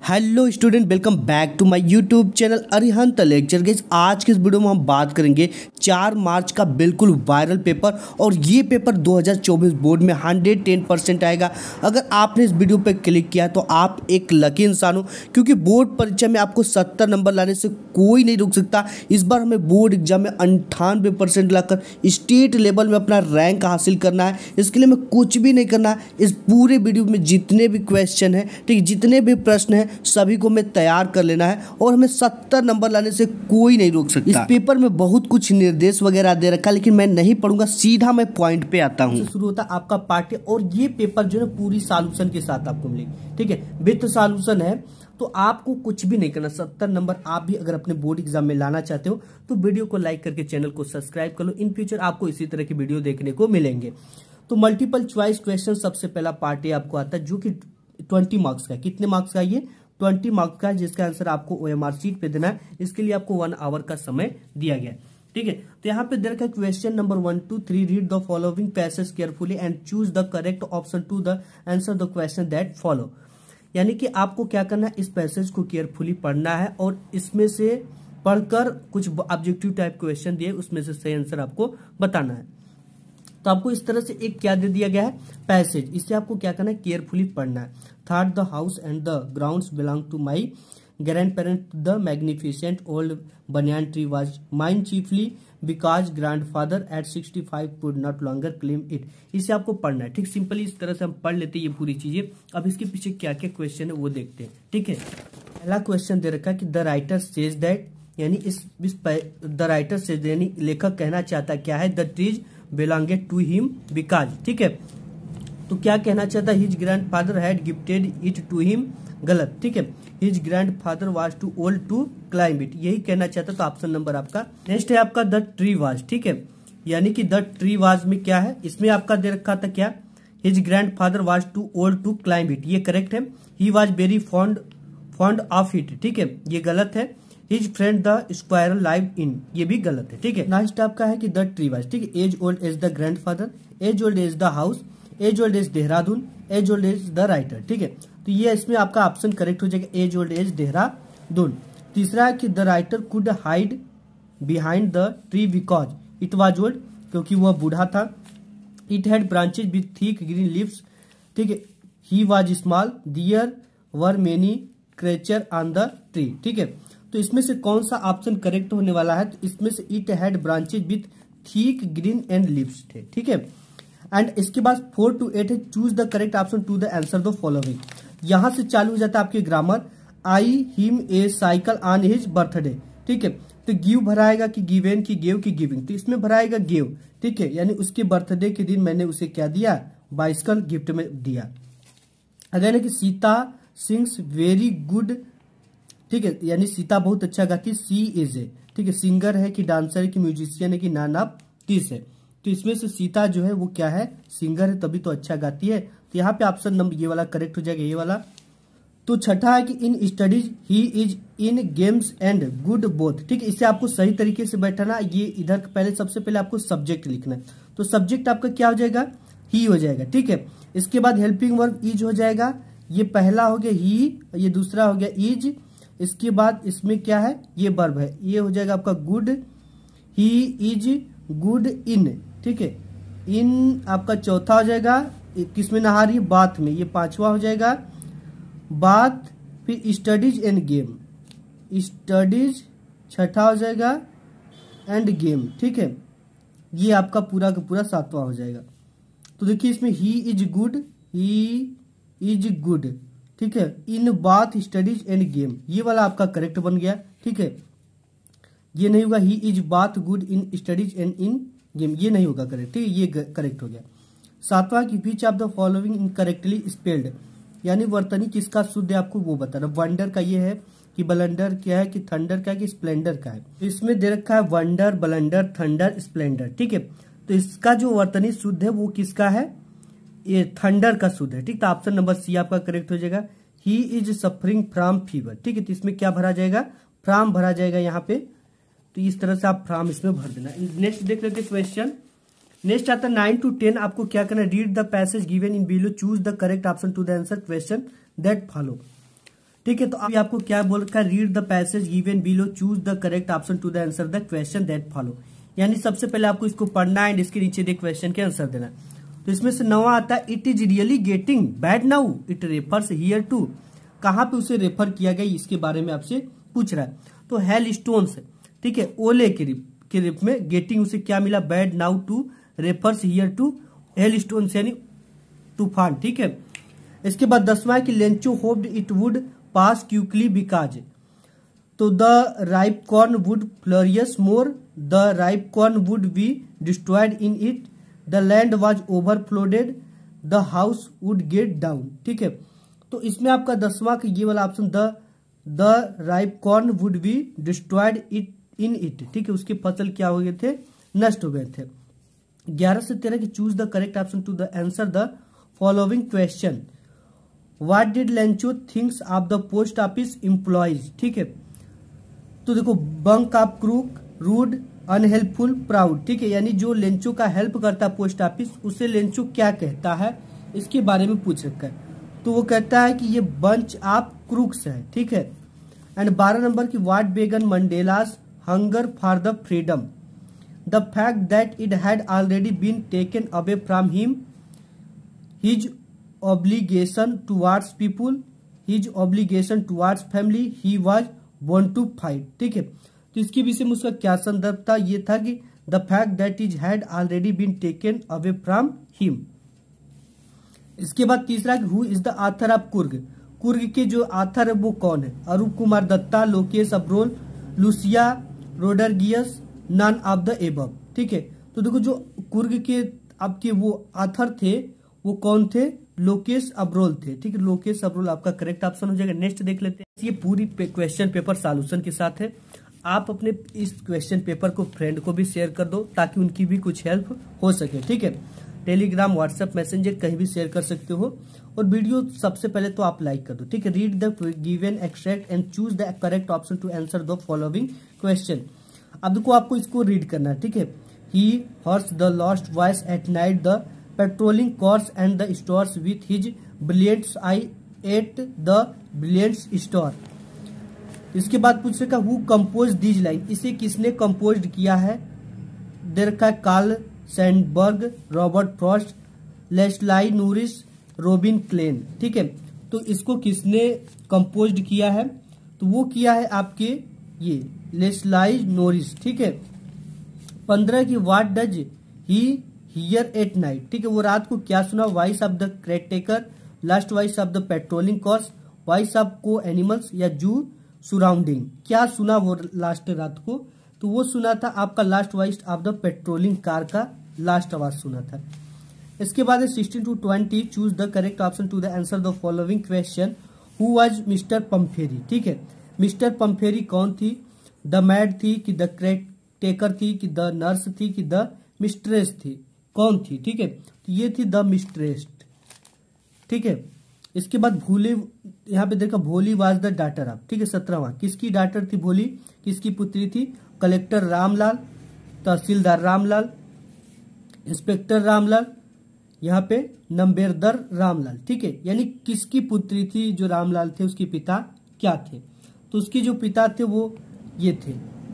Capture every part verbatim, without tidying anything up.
Hello student, welcome back to my YouTube channel Arihant lecture. Guys, आज के इस video में हम बात करेंगे चार मार्च का बिल्कुल वायरल पेपर। और ये पेपर दो हज़ार चौबीस बोर्ड में हंड्रेड टेन परसेंट आएगा। अगर आपने इस वीडियो पर क्लिक किया तो आप एक लकी इंसान हो, क्योंकि बोर्ड परीक्षा में आपको सत्तर नंबर लाने से कोई नहीं रोक सकता। इस बार हमें बोर्ड एग्जाम में अंठानवे परसेंट लाकर स्टेट लेवल में अपना रैंक हासिल करना है। इसके लिए हमें कुछ भी नहीं करना है। इस पूरे वीडियो में जितने भी क्वेश्चन हैं, ठीक, जितने भी प्रश्न हैं, सभी को हमें तैयार कर लेना है और हमें सत्तर नंबर लाने से कोई नहीं रोक सकता। इस पेपर में बहुत कुछ निर्देश वगैरह दे रखा है, लेकिन मैं नहीं पढ़ूंगा, सीधा मैं पॉइंट पे आता हूँ। शुरू होता आपका पार्ट। और ये पेपर जो है पूरी सॉल्यूशन के साथ आपको मिलेगी, ठीक है, विथ सॉल्यूशन है। तो आपको कुछ भी नहीं करना। सत्तर नंबर आप भी अगर अपने बोर्ड एग्जाम में लाना चाहते हो तो वीडियो को लाइक करके चैनल को सब्सक्राइब कर लो। इन फ्यूचर आपको इसी तरह की वीडियो देखने को मिलेंगे। तो मल्टीपल चॉइस क्वेश्चन सबसे पहला पार्ट आपको आता है, जो कि ट्वेंटी मार्क्स का। कितने मार्क्स का? ये ट्वेंटी मार्क्स का है, जिसका आंसर आपको ओएमआर शीट पे देना है। इसके लिए आपको वन आवर का समय दिया गया है, ठीक है। तो यहाँ पे दे रखा है question number one two three, read the following passage carefully and choose the correct option to the answer the question that follow. यानी कि आपको क्या करना है, इस पैसेज को केयरफुली पढ़ना है और इसमें से पढ़कर कुछ ऑब्जेक्टिव टाइप क्वेश्चन दिए, उसमें से सही आंसर आपको बताना है। तो आपको इस तरह से एक क्या दे दिया गया है, पैसेज। इससे आपको क्या करना है, केयरफुली पढ़ना है। Third, the house and the grounds belong to my grandparent, the magnificent old banyan tree was mine chiefly because grandfather at sixty five could not longer claim it. इसे आपको पढ़ना है, ठीक। Simply इस तरह से हम पढ़ लेते हैं ये पूरी चीजें। अब इसके पीछे क्या क्या क्वेश्चन है वो देखते हैं, ठीक है। पहला क्वेश्चन दे रखा है कि द राइटर सेज दैट, यानी इस द राइटर सेज यानी लेखक कहना चाहता क्या है, the trees belonged to him because, ठीक है। तो क्या कहना चाहता है, his grandfather had gifted it to him, गलत, ठीक है। His grandfather was too old to climb it, यही कहना चाहता। तो ऑप्शन नंबर आपका नेक्स्ट है आपका द ट्री वाज, ठीक है। यानी कि द ट्री वाज में क्या है, इसमें आपका दे रखा था क्या, his grandfather was too old to climb it, ये करेक्ट है। He was very fond fond of it, ठीक है, ये गलत है। His friend the squirrel live in, ये भी गलत है, ठीक है। नेक्स्ट आपका है कि द ट्री वाज, ठीक है। As old as the grandfather, as old as the house, as old as Dehradun, as old as the writer, ठीक है। तो ये इसमें आपका ऑप्शन करेक्ट हो जाएगा, एज ओल्ड एज देहरादून। तीसरा है कि the writer could hide behind the tree because it was old, क्योंकि वह बूढ़ा था। It had branches with thick green leaves, ठीक है। He was small, there were many creature on the tree, ठीक है। तो इसमें से कौन सा ऑप्शन करेक्ट होने वाला है, तो इसमें से it had branches with thick green and leaves थे, ठीक है। एंड इसके बाद फोर टू एट है, choose the correct option to the answer the following. यहां से चालू हो जाता है आपके grammar. I him a cycle on his birthday, ठीक है। तो गिव भराएगा कि गिवेन की गेव की गिविंग, तो इसमें भराएगा गेव, ठीक है। यानी उसके बर्थडे के दिन मैंने उसे क्या दिया, बाइसिकल गिफ्ट में दिया। अगर है कि सीता सिंग्स वेरी गुड, ठीक है, यानी सीता बहुत अच्छा गाती है, सी इज ए, ठीक है। सिंगर है कि डांसर है कि म्यूजिशियन है कि नान ऑफ दिस है। तो इसमें से सीता जो है वो क्या है, सिंगर है, तभी तो अच्छा गाती है। तो यहाँ पे ऑप्शन नंबर ये वाला करेक्ट हो जाएगा, ये वाला। तो छठा है कि in studies he is in games and good both, ठीक है। इसे आपको सही तरीके से बैठाना। ये इधर पहले सबसे पहले आपको सब्जेक्ट लिखना है। तो सब्जेक्ट आपका क्या हो जाएगा, ही हो जाएगा, ठीक है। इसके बाद हेल्पिंग वर्ब इज हो जाएगा, ये पहला हो गया ही, ये दूसरा हो गया इज। इसके बाद इसमें क्या है, ये वर्ब है, ये हो जाएगा आपका good, he is good in, ठीक है। इन आपका चौथा हो जाएगा, किसमें नहा रही है, बाथ में, ये पांचवा हो जाएगा बाथ। फिर स्टडीज एंड गेम, स्टडीज छठा हो जाएगा एंड गेम, ठीक है। ये आपका पूरा का पूरा सातवां हो जाएगा। तो देखिए इसमें he is good, he is good, ठीक है, in both studies and game, ये वाला आपका करेक्ट बन गया, ठीक है। ये नहीं होगा, he is both good in studies and in game, ये नहीं होगा करेक्ट, ठीक है, ये करेक्ट हो गया। सातवां की which of the following incorrectly spelled, यानी वर्तनी किसका शुद्ध है आपको वो बताना। वंडर का ये है कि बलंडर क्या है, कि थंडर का है, कि स्प्लेंडर का है। तो इसमें दे रखा है वंडर, बलंडर, थंडर, स्प्लेंडर, ठीक है। तो इसका जो वर्तनी शुद्ध है वो किसका है, ये थंडर का शुद्ध है, ठीक। तो ऑप्शन नंबर सी आपका करेक्ट हो जाएगा, he is suffering from fever, ठीक है। तो इसमें क्या भरा जाएगा, फ्रॉम भरा जाएगा यहाँ पे। तो इस तरह से आप फ्रॉम इसमें भर देना। नेक्स्ट देख लेते हैं क्वेश्चन। नेक्स्ट आता है नाइन टू टेन, आपको क्या करना है, read the passage given in below, choose the correct option to the answer question that follow. ठीक है। तो अभी आपको क्या बोल रखा है, read the passage given below, choose the correct option to the answer the question that follow. यानी सबसे पहले आपको इसको पढ़ना है एंड इसके नीचे दे क्वेश्चन के आंसर देना। तो इसमें से नवा आता है, it is really getting bad now, it refers here to. कहां पे उसे रेफर किया गया इसके बारे में आपसे पूछ रहा है। तो हेल स्टोन्स, ठीक है, ओले के के रूप में गेटिंग उसे क्या मिला, bad now to refers here to hailstones यानी तूफान। ठीक है। इसके बाद दसवां कि Lencho hoped it would pass quickly because, तो the ripe corn would flourish more, the ripe corn would be destroyed in it, the land was overflooded, the house would get down. ठीक है। तो इसमें आपका दसवां का ये वाला option, the the ripe corn would be destroyed it in it, ठीक है, उसके फसल क्या हो गए थे, नष्ट हो गए थे। ग्यारह से तेरह की choose the correct option to the answer the following question. What did Lencho thinks of the post office employees. ठीक है। तो देखो, bunch of crook, rude, unhelpful, proud. ठीक है। यानी जो लेंचो का हेल्प करता है पोस्ट ऑफिस, उसे लेंचो क्या कहता है इसके बारे में पूछ रखा है। तो वो कहता है कि ये बंच ऑफ क्रूक्स है। ठीक है। एंड बारह नंबर की what began Mandela's hunger for the freedom, the fact that it had already been taken away from him, his obligation towards people, his obligation towards family, he was born to fight. ठीक है। तो इसके विषय में उसका क्या संदर्भ था, ये था कि the fact that is had already been taken away from him. इसके बाद तीसरा, who is the author of Coorg. Coorg के जो ऑथर है वो कौन है, Arup Kumar Dutta, Lokesh Abrol, Lucia Rodrigues, none of the above. ठीक है। तो देखो, जो कुर्ग के आपके वो ऑथर थे वो कौन थे, लोकेश अब्रोल थे। ठीक है। लोकेश अब्रोल आपका करेक्ट ऑप्शन हो जाएगा। नेक्स्ट देख लेते हैं। ये पूरी क्वेश्चन पेपर सॉल्यूशन के साथ है। आप अपने इस क्वेश्चन पेपर को फ्रेंड को भी शेयर कर दो ताकि उनकी भी कुछ हेल्प हो सके। ठीक है। टेलीग्राम, व्हाट्सएप, मैसेंजर कहीं भी शेयर कर सकते हो। और वीडियो सबसे पहले तो आप लाइक कर दो। ठीक है। Read the given extract and choose the correct option to answer the following question. अब देखो, आपको इसको रीड करना है। ठीक है। He hears the lost voice at night, the patrolling cars and the stores with his brilliants I at the brilliants store. इसके बाद पूछ रखा, हु कंपोज दीज लाइन, इसे किसने कंपोज किया है। दे रखा है Carl Sandburg, Robert Frost, Leslie Norris, Robin Klein. ठीक है। तो इसको किसने कंपोज किया है, तो वो किया है आपके ये लेस्लाई नोरिस। ठीक है। पंद्रह की what does he hear at night. ठीक है। वो रात को क्या सुना, voice of the caretaker, last voice of the patrolling cars, voice of को एनिमल्स या जू सराउंडिंग। क्या सुना वो लास्ट रात को, तो वो सुना था आपका last voice of the patrolling car का लास्ट आवाज सुना था। इसके बाद है sixteen to twenty, choose the correct option to the answer the following question. Who was mister Pumphrey. ठीक है। मिस्टर पंफेरी कौन थी, द मैड थी कि द टेकर थी कि द नर्स थी कि द मिस्ट्रेस थी, कौन थी। ठीक है। तो ये थी द मिस्ट्रेस। ठीक है। इसके बाद भोली, यहाँ पे देखा भोली वाज द डाटर ऑफ। ठीक है। सत्रहवां, किसकी डाटर थी भोली, किसकी पुत्री थी, कलेक्टर रामलाल, तहसीलदार रामलाल, इंस्पेक्टर रामलाल, यहाँ पे नंबेरदर रामलाल। ठीक है। यानी किसकी पुत्री थी, जो रामलाल थे उसके पिता क्या थे, तो उसके जो पिता थे वो ये थे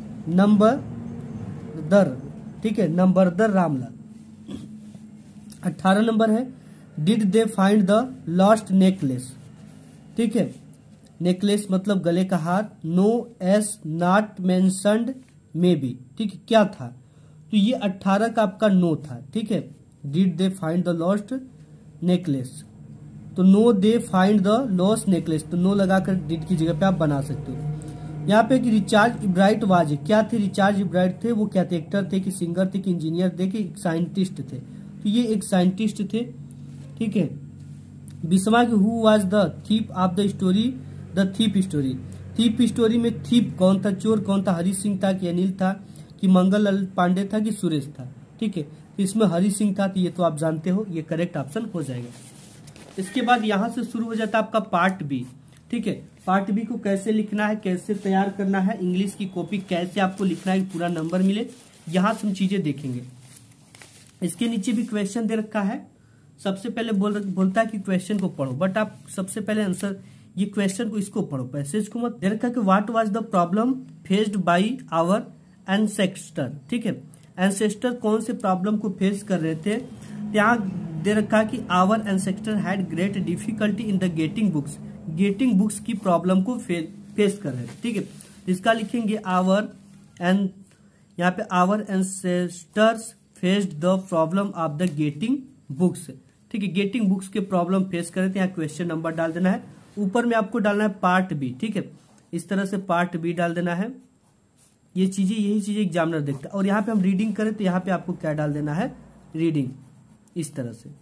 नंबरदर। ठीक है। नंबरदर रामलाल। अठारह नंबर है, did they find the lost necklace. ठीक है। नेकलेस मतलब गले का हार, no yes not mentioned may be. ठीक है। क्या था, तो ये अठारह का आपका नो था। ठीक है। Did they find the lost necklace, तो no they find the lost necklace, तो नो लगाकर डिड की जगह पे आप बना सकते हो। यहाँ पे कि रिचार्ज इब्राइट वाज, क्या थे रिचार्ज इब्राइट थे, वो क्या थे, एक्टर थे कि सिंगर थे कि इंजीनियर थे कि साइंटिस्ट थे, तो ये एक साइंटिस्ट थे। ठीक है। बीसवा की who was the thief of the story, the thief story. Thief story में थीप कौन था, चोर कौन था, हरि सिंह था कि अनिल था कि मंगल लाल पांडे था कि सुरेश था। ठीक है। तो इसमें हरि सिंह था, तो ये तो आप जानते हो, ये करेक्ट ऑप्शन हो जाएगा। इसके बाद यहां से शुरू हो जाता है आपका पार्ट बी। ठीक है। पार्ट बी को कैसे लिखना है, कैसे तैयार करना है, इंग्लिश की कॉपी कैसे आपको लिखना है, पूरा नंबर मिले, यहां से हम चीजें देखेंगे। इसके नीचे भी क्वेश्चन दे रखा है। सबसे पहले बोल बोलता है कि क्वेश्चन को पढ़ो, बट आप सबसे पहले आंसर ये क्वेश्चन को इसको पढ़ो, पैसेज को मत। दे रखा कि what was the problem faced by our ancestor, ठीक है, एंसेस्टर कौन से प्रॉब्लम को फेस कर रहे थे। यहाँ दे रखा कि our ancestor had great difficulty in the getting books, getting books की प्रॉब्लम को फे, फेस कर रहे थे, ठीक है। इसका लिखेंगे आवर एंड यहाँ पे our ancestors faced the problem of the getting books, ठीक है, गेटिंग बुक्स के प्रॉब्लम फेस कर रहे थे। यहाँ क्वेश्चन नंबर डाल देना है, ऊपर में आपको डालना है पार्ट बी, ठीक है, इस तरह से पार्ट बी डाल देना है। ये चीजें यही चीजें एग्जामिनर देखता है। और यहाँ पे हम रीडिंग करें तो यहाँ पे आपको क्या डाल देना है, रीडिंग, इस तरह से।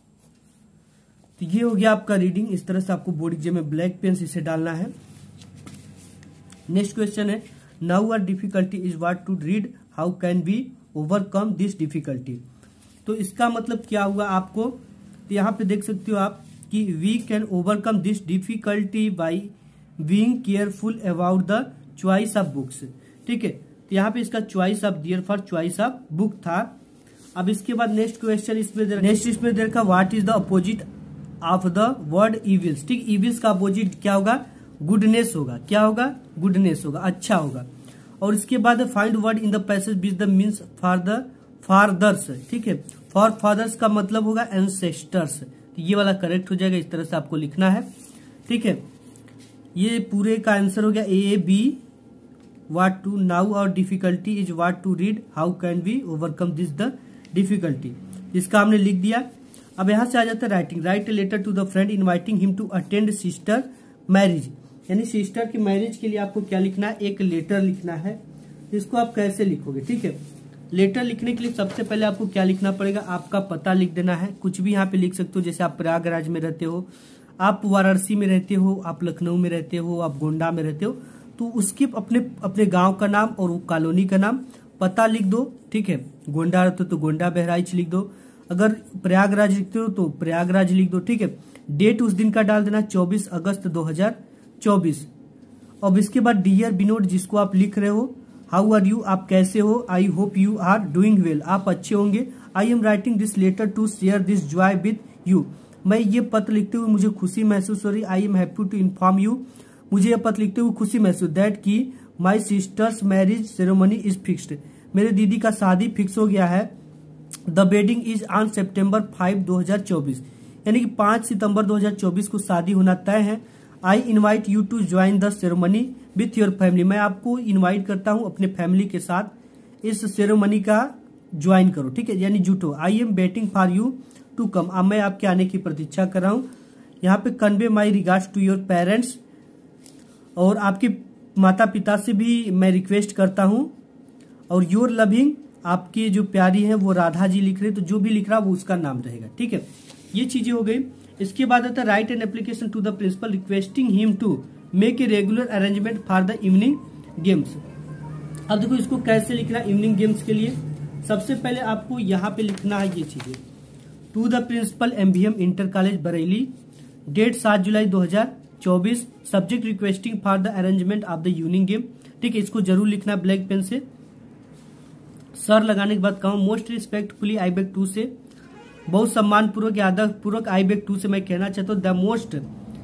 तो ये हो गया आपका रीडिंग। इस तरह से आपको बोर्ड एग्जाम में ब्लैक पेन से इसे डालना है। नेक्स्ट क्वेश्चन है now our difficulty is what to read, how can be overcome this difficulty. तो इसका मतलब क्या हुआ आपको, तो यहाँ पे देख सकते हो आप कि we can overcome this difficulty by being careful about the choice of books, ठीक है। तो यहाँ पे इसका choice of dear for choice of book था। अब इसके बाद नेक्स्ट क्वेश्चन इसमें नेक्स्ट इसमें देखा what is the opposite of the word evils, ठीक, इविल्स का अपोजिट क्या होगा, गुडनेस होगा, क्या होगा, गुडनेस होगा, अच्छा होगा। और इसके बाद find word in the passage which the means for the fathers, ठीक है, फॉर फादर्स का मतलब होगा एंसेस्टर्स, तो ये वाला करेक्ट हो जाएगा। इस तरह से आपको लिखना है, ठीक है। ये पूरे का आंसर हो गया A B. What to now our difficulty is what to read, how can we overcome this the difficulty, इसका हमने लिख दिया। अब यहां से आ जाता है writing, write a letter to the friend inviting him to attend sister marriage, यानी सिस्टर की मैरिज के लिए आपको क्या लिखना है, एक लेटर लिखना है। इसको आप कैसे लिखोगे, ठीक है। लेटर लिखने के लिए सबसे पहले आपको क्या लिखना पड़ेगा, आपका पता लिख देना है। कुछ भी यहाँ पे लिख सकते हो, जैसे आप प्रयागराज में रहते हो, आप वाराणसी में रहते हो, आप लखनऊ में रहते हो, आप गोंडा में रहते हो, तो उसके अपने अपने गांव का नाम और वो कॉलोनी का नाम पता लिख दो, ठीक है। गोंडा रहते हो तो गोंडा बहराइच लिख दो, अगर प्रयागराज लिखते हो तो प्रयागराज लिख दो, ठीक है। डेट उस दिन का डाल देना चौबीस अगस्त दो हजार चौबीस। अब इसके बाद डियर विनोद जिसको आप लिख रहे हो, हाउ आर यू, आप कैसे हो, I hope you are doing well, आप अच्छे होंगे। I am writing this letter to share this joy with you, मैं ये पत्र लिखते हुए मुझे खुशी महसूस हो रही। I am happy to inform you, मुझे यह पत्र लिखते हुए खुशी महसूस दैट की my sister's marriage ceremony is fixed, मेरे दीदी का शादी फिक्स हो गया है। The wedding is on September five दो हजार चौबीस, यानी कि पांच सितंबर दो हजार चौबीस को शादी होना तय है। I invite you to join the ceremony with your family, मैं आपको इन्वाइट करता हूं अपने फैमिली के साथ इस सेरेमनी का ज्वाइन करो, ठीक है, यानी जुटो। I am waiting for you to come, अब मैं आपके आने की प्रतीक्षा कर रहा हूं। यहाँ पे convey my regards to your parents, और आपके माता पिता से भी मैं रिक्वेस्ट करता हूं। और योर लविंग, आपकी जो प्यारी है वो राधा जी लिख रहे, तो जो भी लिख रहा वो उसका नाम रहेगा, ठीक है। ये चीजें हो गई। इसके बाद आता है write an application to the principal requesting him to make a regular arrangement for the evening games. अब देखो इसको कैसे लिखना है इवनिंग गेम्स के लिए। सबसे पहले आपको यहाँ पे लिखना है ये चीजें, to the principal MBM inter college Bareilly, date सात जुलाई दो हजार चौबीस, subject requesting for the arrangement of the evening game, ठीक है, इसको जरूर लिखना है ब्लैक पेन से। सर लगाने के बाद कहूँ most respectfully I beg to say, बहुत सम्मान पूर्वक या आदर पूर्वक आई बेग टू से मैं कहना चाहता हूँ the most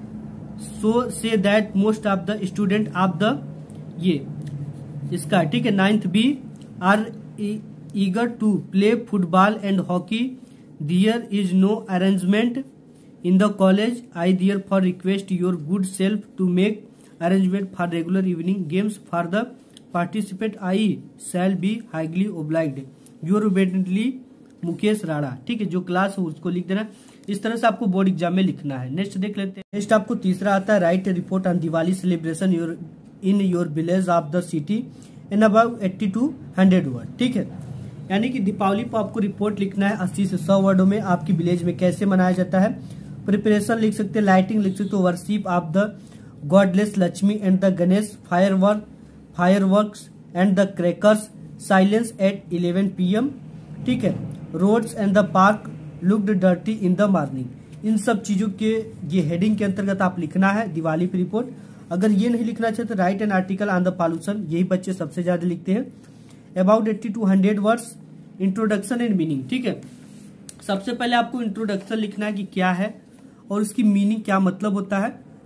so say that most of the student of the, ये इसका, ठीक है, ninth B are eager to play football and hockey, there is no arrangement in the college, I therefore request your good self to make arrangement for regular evening games for the participate, I shall be highly obliged, your obediently Mukesh Rana, ठीक है, जो class हो उसको लिख देना। इस तरह से आपको बोर्ड एग्जाम में लिखना है। नेक्स्ट देख लेते हैं। नेक्स्ट आपको तीसरा आता है write a report on Diwali celebration your in your village of the city in about eighty to hundred word, ठीक है, यानी कि दीपावली पर आपको रिपोर्ट लिखना है अस्सी से सौ वर्डों में, आपकी विलेज में कैसे मनाया जाता है। प्रिपरेशन लिख सकते हैं, लाइटिंग लिख सकते हो, worship of the godless Lakshmi and the Ganesh, fire work fireworks and the crackers, silence at eleven P M, ठीक है, roads and the park looked dirty in the morning. इन सब चीजों के ये हेडिंग के अंतर्गत आप लिखना है दिवाली की रिपोर्ट। अगर ये नहीं लिखना चाहते तो write an article on the pollution, यही बच्चे सबसे ज्यादा लिखते हैं। About eighty to hundred words, introduction and meaning, ठीक है, सबसे पहले आपको इंट्रोडक्शन लिखना है कि क्या है और उसकी मीनिंग क्या मतलब होता है।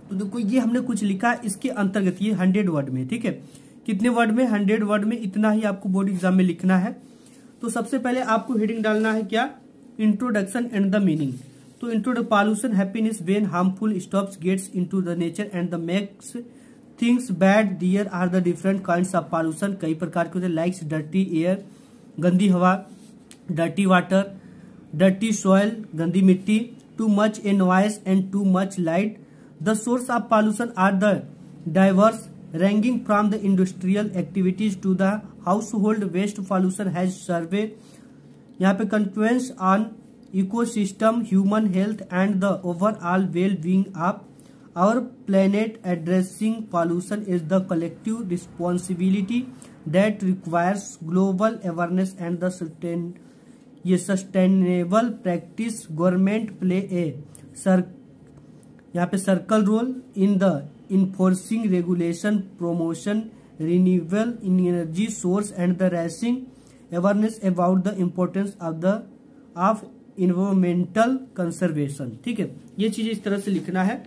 तो देखो ये हमने कुछ लिखा है इसके अंतर्गत, ये हंड्रेड वर्ड में, ठीक है। कितने वर्ड में? हंड्रेड वर्ड में। इतना ही आपको बोर्ड एग्जाम में लिखना है। तो सबसे पहले आपको हेडिंग डालना है क्या? Introduction and the meaning. तो इंट्रोड pollution happiness when harmful stuffs gets into the nature and the makes things bad. There are the different kinds of pollution. कई प्रकार के होते हैं, लाइक्स डर्टी एयर, गंदी हवा, डर्टी वाटर, डर्टी सॉइल, गंदी मिट्टी, too much a noise and too much light. The source of pollution are the diverse ranging from the industrial activities to the household waste. Pollution has survey यहाँ पे confluence on ecosystem, human health and the overall well-being of our planet. Addressing pollution is the collective responsibility that requires global awareness and the sustain ये sustainable practice. Government play a sir यहाँ पे circle role in the enforcing regulation, promotion renewable energy source and the raising awareness about the importance of the of environmental conservation। ठीक है, ये चीजें इस तरह से लिखना है।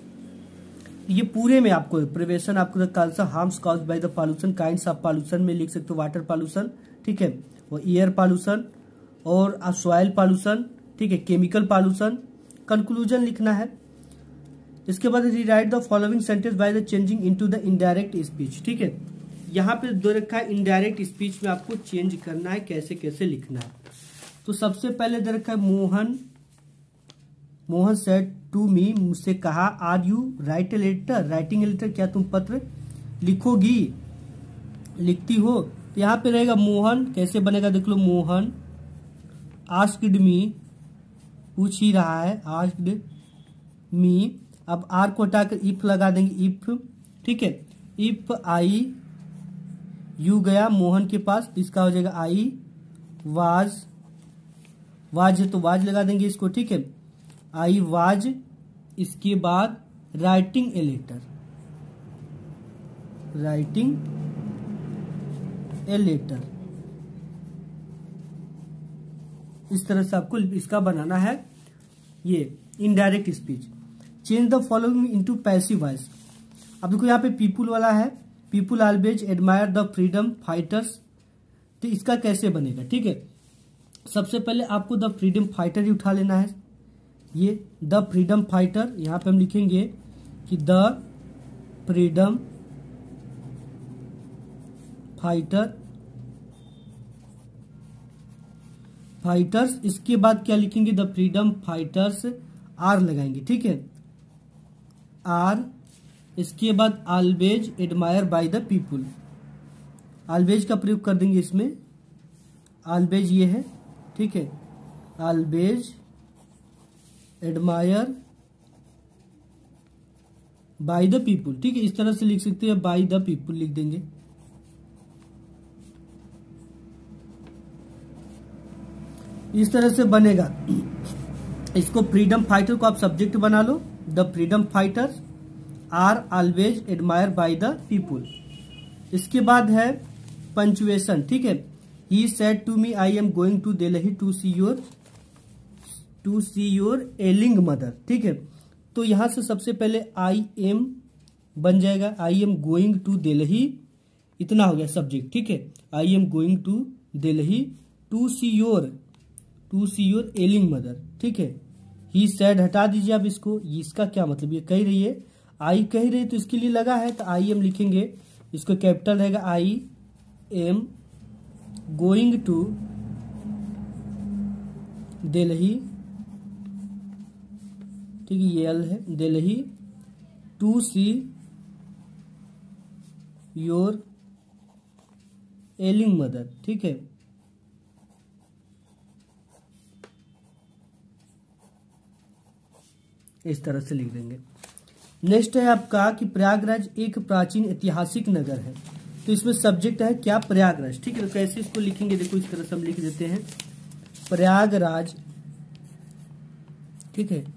ये पूरे में आपको प्रिवेंशन आपको the cause harms cause by the pollution, kinds of pollution में लिख सकते हो वाटर पॉल्यूशन, ठीक है, वो एयर पॉल्यूशन और सॉइल पॉल्यूशन, ठीक है, केमिकल पॉल्यूशन। कंक्लूजन लिखना है। इसके बाद rewrite the following sentence by the changing into the indirect speech. ठीक है, यहाँ पे दो रखा है इनडायरेक्ट स्पीच में आपको चेंज करना है, कैसे कैसे लिखना है। तो सबसे पहले दे रखा है Mohan Mohan said to me, मुझसे कहा, are you write a letter, writing a letter, क्या तुम पत्र लिखोगी, लिखती हो। तो यहाँ पे रहेगा मोहन, कैसे बनेगा देख लो, मोहन आस्क्ड मी, पूछ ही रहा है, आस्क्ड मी। अब आर को हटाकर इफ लगा देंगे, इफ, ठीक है, इफ आई यू गया मोहन के पास, इसका हो जाएगा आई वाज, वाज है तो वाज लगा देंगे इसको, ठीक है, आई वाज। इसके बाद writing a letter, writing a letter, इस तरह से आपको इसका बनाना है ये indirect speech. Change the following into passive voice. अब देखो यहाँ पे पीपुल वाला है, people always admire the freedom fighters, तो इसका कैसे बनेगा, ठीक है। सबसे पहले आपको द फ्रीडम फाइटर ही उठा लेना है, ये द फ्रीडम फाइटर, यहाँ पे हम लिखेंगे कि द फ्रीडम फाइटर फाइटर्स। इसके बाद क्या लिखेंगे, द फ्रीडम फाइटर्स, आर लगाएंगे, ठीक है, आर। इसके बाद always admire by the people, always का प्रयोग कर देंगे इसमें, ऑलवेज ये है, ठीक है, always admire by the people, ठीक है, इस तरह से लिख सकते हैं, बाय द पीपुल लिख देंगे। इस तरह से बनेगा। इसको फ्रीडम फाइटर को आप सब्जेक्ट बना लो, the freedom fighters are always admire by the people. इसके बाद है पंचुएशन, ठीक है, he said to me I am going to Delhi to see your to see your ailing mother, ठीक है। तो यहां से सबसे पहले आई एम बन जाएगा, I am going to Delhi, इतना हो गया सब्जेक्ट, ठीक है, I am going to Delhi to see your to see your ailing mother, ठीक है। ही सेड हटा दीजिए आप इसको, इसका क्या मतलब, ये कह रही है, आई कह रही है तो इसके लिए लगा है, तो आई एम लिखेंगे, इसको कैपिटल रहेगा, I am going to Delhi, ठीक है, ये एल है, Delhi to see your ailing mother, ठीक है। इस तरह से लिख देंगे। नेक्स्ट है आपका कि प्रयागराज एक प्राचीन ऐतिहासिक नगर है, तो इसमें सब्जेक्ट है क्या, प्रयागराज, ठीक है। तो कैसे इसको लिखेंगे, देखो इस तरह से हम लिख देते हैं, प्रयागराज, ठीक है,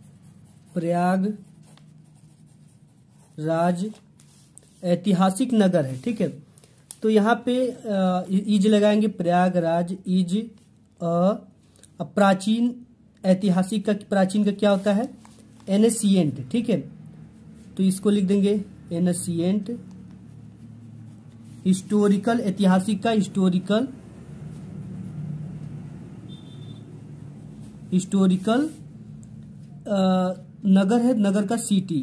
प्रयागराज ऐतिहासिक नगर है, ठीक है। तो यहाँ पे इज लगाएंगे, प्रयागराज इज अ प्राचीन, ऐतिहासिक का प्राचीन का क्या होता है, एनेसिएंट, ठीक है। तो इसको लिख देंगे एनशिएंट, हिस्टोरिकल ऐतिहासिक का हिस्टोरिकल, हिस्टोरिकल नगर है, नगर का सिटी।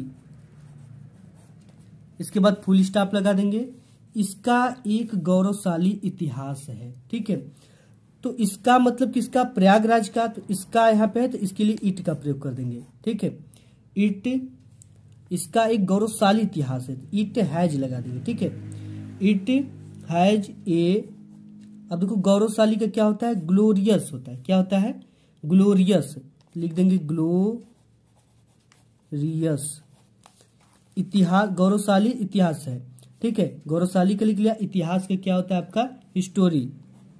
इसके बाद फुल स्टॉप लगा देंगे। इसका एक गौरवशाली इतिहास है, ठीक है। तो इसका मतलब किसका, प्रयागराज का, तो इसका यहाँ पे है तो इसके लिए इट का प्रयोग कर देंगे, ठीक है। इट, इसका एक गौरवशाली इतिहास है, इट हैज लगा देंगे, ठीक है। इट हैज ए, अब देखो गौरवशाली का क्या होता है, ग्लोरियस होता है, क्या होता है, ग्लोरियस, लिख देंगे ग्लोरियस, इतिहास, गौरवशाली इतिहास है, ठीक है। गौरवशाली का लिख लिया, इतिहास का क्या होता है आपका, हिस्टोरी,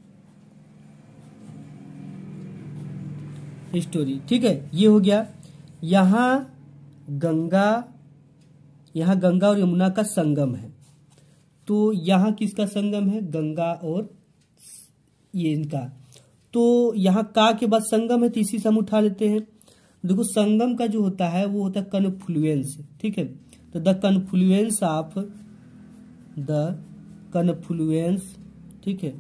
हिस्टोरी, ठीक है। ये हो गया। यहां गंगा, यहां गंगा और यमुना का संगम है, तो यहां किसका संगम है, गंगा और ये इनका, तो यहां का के बाद संगम है, तो इसी से हम उठा लेते हैं। देखो संगम का जो होता है वो होता है कन्फ्लुएंस, ठीक है। तो the confluence of, the confluence, ठीक है,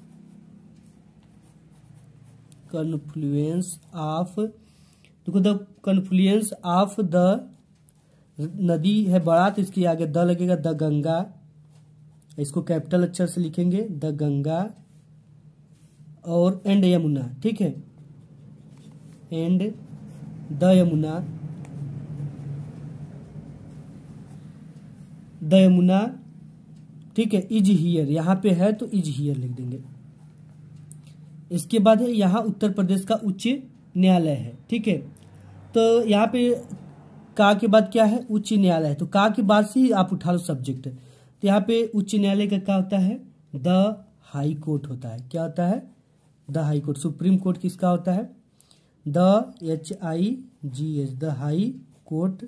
कन्फ्लुएंस ऑफ, देखो द कन्फ्लुएंस ऑफ द, नदी है बड़ा तो इसके आगे द लगेगा, द गंगा, इसको कैपिटल अक्षर से लिखेंगे, द गंगा और एंड यमुना, ठीक है, and the Yamuna, the Yamuna, ठीक है, इज हियर, यहां पे है तो इज हियर लिख देंगे। इसके बाद है यहाँ उत्तर प्रदेश का उच्च न्यायालय है, ठीक है। तो यहाँ पे का के बाद क्या है, उच्च न्यायालय है, तो का के बाद से ही आप उठा लो सब्जेक्ट। तो यहाँ पे उच्च न्यायालय का क्या होता है, द हाई कोर्ट होता है, क्या होता है, the high court. Supreme court किसका होता है, the H I G H, the high court,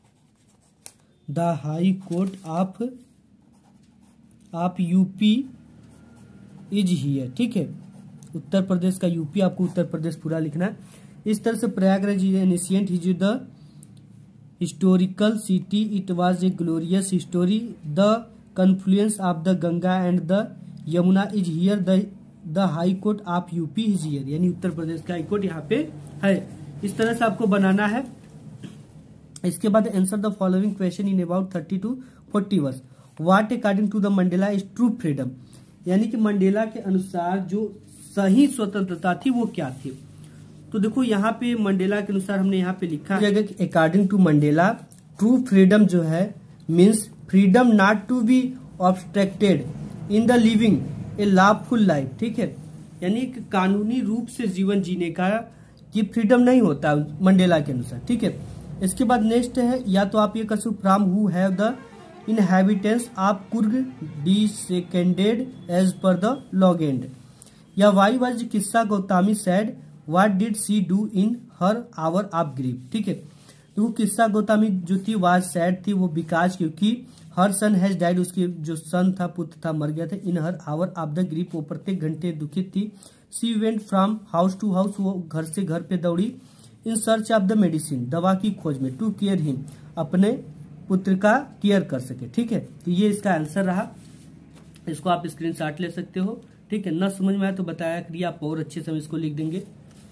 the high court of of UP is here, ठीक है। उत्तर प्रदेश का यूपी, आपको उत्तर प्रदेश पूरा लिखना है। इस तरह से Prayagraj ancient his the historical city, it was a glorious history, the confluence of the Ganga and the Yamuna is here, the the high court of UP is here, यानी उत्तर प्रदेश का हाई कोर्ट यहाँ पे है। इस तरह से आपको बनाना है। इसके बाद answer the following question in about thirty to forty words. What according to the Mandela is true freedom, यानी कि मंडेला के अनुसार जो सही स्वतंत्रता थी वो क्या थी। तो देखो यहाँ पे मंडेला के अनुसार हमने यहाँ पे लिखा है according to Mandela true freedom जो है means freedom not to be obstructed in the living a lawful life, ठीक है। यानी कि कानूनी रूप से जीवन जीने का ये फ्रीडम नहीं होता मंडेला के अनुसार, ठीक है। इसके बाद नेक्स्ट है, या तो आप ये कर सकते from who have the inhabitants of Coorg descended as per the legend, या why was Kisa Gotami sad what did she do in her hour of grief, ठीक है। तो वो किस्सा गौतमी जो थी वाज सैड थी, वो बिकॉज क्योंकि हर सन हैज डाइड, उसकी जो सन था पुत्र था मर गया था, in her hour of the grief, वो प्रत्येक घंटे दुखित थी। She went from house to house, वो घर से घर पे दौड़ी, in search of the medicine, दवा की खोज में, टू केयर हिम, अपने पुत्र का केयर कर सके, ठीक है। तो ये इसका आंसर रहा, इसको आप स्क्रीनशॉट ले सकते हो, ठीक है। न समझ में आया तो बताया करिए, आप और अच्छे से इसको लिख देंगे।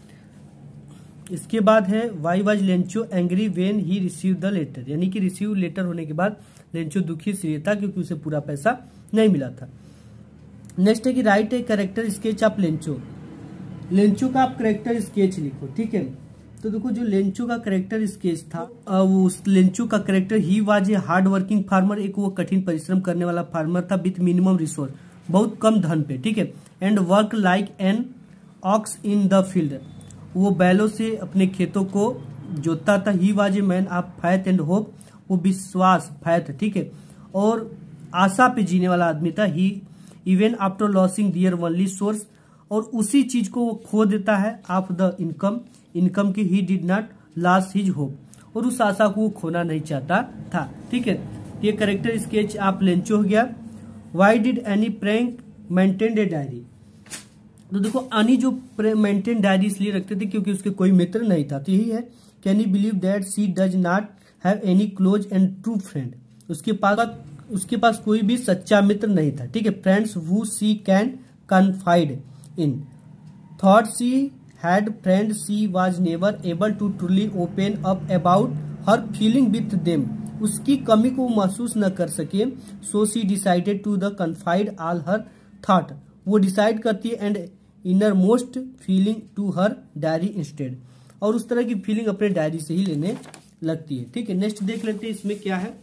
इसके बाद है why was Lencho angry when he receive the letter, यानी कि रिसीव लेटर होने के बाद लेंचो दुखी इसलिए था क्योंकि उसे पूरा पैसा नहीं मिला था। नेक्स्ट है कि write a character sketch of Lencho, Lencho का आप कैरेक्टर स्केच लिखो, ठीक है। तो देखो जो लेंचो का कैरेक्टर स्केच था, वो उस लेंचो का character he was a hard working farmer, एक वो कठिन परिश्रम करने वाला फार्मर था, विथ मिनिमम रिसोर्स, बहुत कम धन पे, ठीक है। And work like an ox in the field, वो बैलों से अपने खेतों को जोतता था। He was a man of faith and hope, वो विश्वास फैथ, ठीक है, और आशा पे जीने वाला आदमी था। He even after losing their only source, और उसी चीज को वो खो देता है ऑफ द इनकम, इनकम की he did not loss his hope, और उस आशा को वो खोना नहीं चाहता था, ठीक है। ये कैरेक्टर स्केच आप लेंचो हो गया। Why did Anne Frank maintain a diary, तो देखो अनी जो मेंटेन डायरी इसलिए रखते थे क्योंकि उसके कोई मित्र नहीं था, तो यही है can you believe that she does not have any close and true friend, उसके पास उसके पास कोई भी सच्चा मित्र नहीं था, ठीक है। Friends who she can confide in, thought she had friend, she was never able to truly open up about her feeling with them, उसकी कमी को महसूस न कर सके, so she decided to the confide all her thought, वो decide करती है and innermost feeling to her diary instead, और उस तरह की फीलिंग अपने डायरी से ही लेने लगती है, ठीक है। नेक्स्ट देख लेते हैं इसमें क्या है।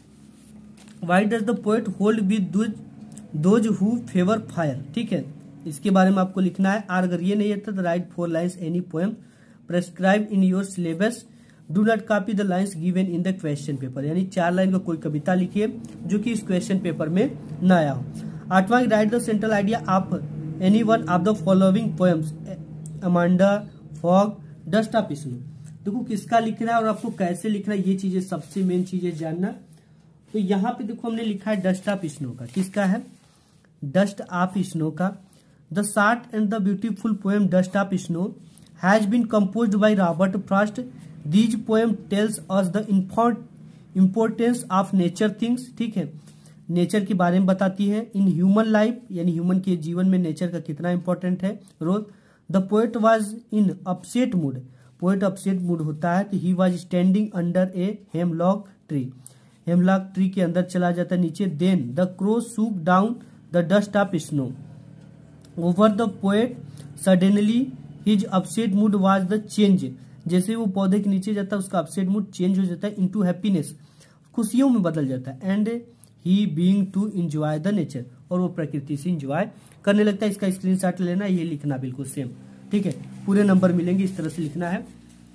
Why does the poet hold with those who favour fire, ठीक है, इसके बारे में आपको लिखना है। और अगर ये नहीं आता तो write four lines any poem prescribe in your syllabus, do not copy the lines given in the question paper, यानी चार लाइन का कोई कविता लिखिए जो कि इस क्वेश्चन पेपर में न आया हो। आठवां, write the central idea of any one of the following poems, Amanda, fog, dust of snow. देखो किसका लिखना है और आपको कैसे लिखना है, ये चीजें सबसे मेन चीजें जानना। तो यहाँ पे देखो हमने लिखा है डस्ट ऑफ स्नो का, किसका है, डस्ट ऑफ स्नो का। The short and the beautiful poem dust of snow has been composed by Robert Frost, these poem tells us the importance of nature things, ठीक है, नेचर के बारे में बताती है। इन ह्यूमन लाइफ, यानी human के जीवन में नेचर का कितना इंपॉर्टेंट है role. The poet was in upset mood, poet upset mood होता है तो he was standing under A hemlock tree, hemlock tree के अंदर चला जाता है नीचे। Then the crow shook down the dust of snow over the poet, suddenly his upset mood was the change, जैसे वो पौधे के नीचे जाता है उसका अपसेट मूड चेंज हो जाता है इनटू हैप्पीनेस, खुशियों में बदल जाता है। And he being to enjoy the nature, और वो प्रकृति से एंजॉय करने लगता है। इसका स्क्रीनशॉट लेना, ये लिखना बिल्कुल सेम, ठीक है, पूरे नंबर मिलेंगे, इस तरह से लिखना है।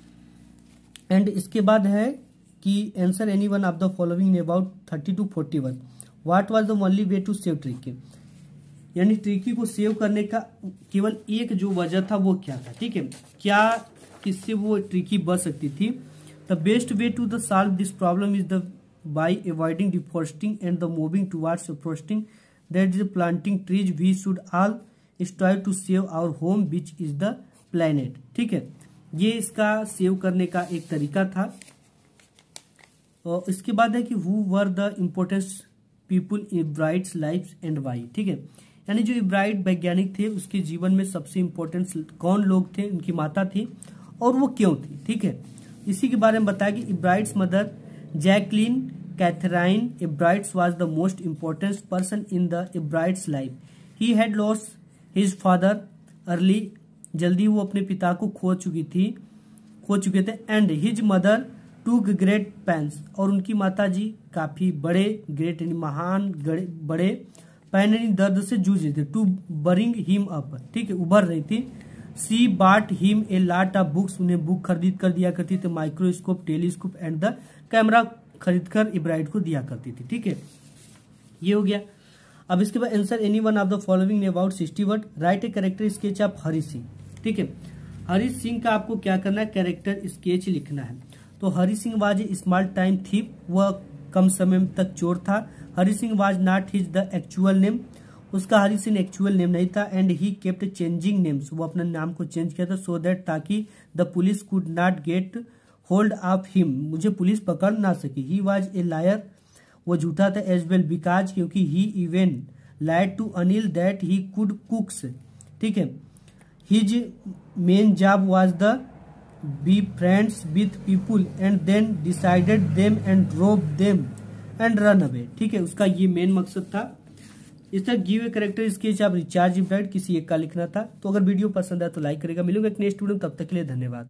एंड इसके बाद है कि answer any one of the following in about thirty to forty one, what was the only way to save Tricky, यानी ट्रिकी को सेव करने का केवल एक जो वजह था वो क्या था, ठीक है, क्या किससे वो ट्रिकी बच सकती थी। The best way to the solve this problem is the by avoiding deforesting and the moving towards afforesting, that is planting trees, we should all strive to save our home which is the planet, ठीक है, ये इसका save करने का एक तरीका था। और इसके बाद है कि who were the importance people in Ebright's life and why, ठीक है, यानी जो ब्राइट वैज्ञानिक थे उसके जीवन में सबसे इम्पोर्टेंट कौन लोग थे, उनकी माता थी और वो क्यों थी, ठीक है। इसी के बारे में बताया कि Ebright's mother Jacqueline Katherine Ebright's was the most important person in the Ebright's life, he had lost his father early, जल्दी वो अपने पिता को खो चुकी थी खो चुके थे। And his mother took great pains, और उनकी माता जी काफी बड़े, ग्रेट यानी महान, बड़े, पैन यानी दर्द से जूझ रहे थे, टू बरिंग हिम अप, ठीक है, उभर रही थी। She bought him a lot of books, उन्हें बुक खरीद कर दिया करती थी, microscope, telescope and the camera खरीद कर इब्राइट को दिया करती थी, ठीक है, ये हो गया। अब इसके बाद answer any one of the following in about sixty word, write a character sketch of Hari Singh, ठीक है, हरी सिंह का आपको क्या करना है, कैरेक्टर स्केच लिखना है। तो Hari Singh was a small time thief, वह कम समय तक चोर था। Hari Singh was not his the actual name, उसका हरी सिंह एक्चुअल नेम नहीं था। And he kept changing names, वो अपना नाम को चेंज किया था, सो दैट ताकि the police could not get hold of him, मुझे पुलिस पकड़ ना सकी। ही वाज ए लायर, वो झूठा था एज वेल बिकॉज, क्योंकि he even lied to Anil that he could cooks, ठीक है। His main job was the be friends with people and then decided them and drove them and run away, ठीक है, उसका ये मेन मकसद था। इस तरह गिव ए कैरेक्टर स्केच आप रिचार्ज इब्राइट किसी एक का लिखना था। तो अगर वीडियो पसंद आए तो लाइक करेगा। मिलूंगा एक नेक्स्ट वीडियो, तब तक के लिए धन्यवाद।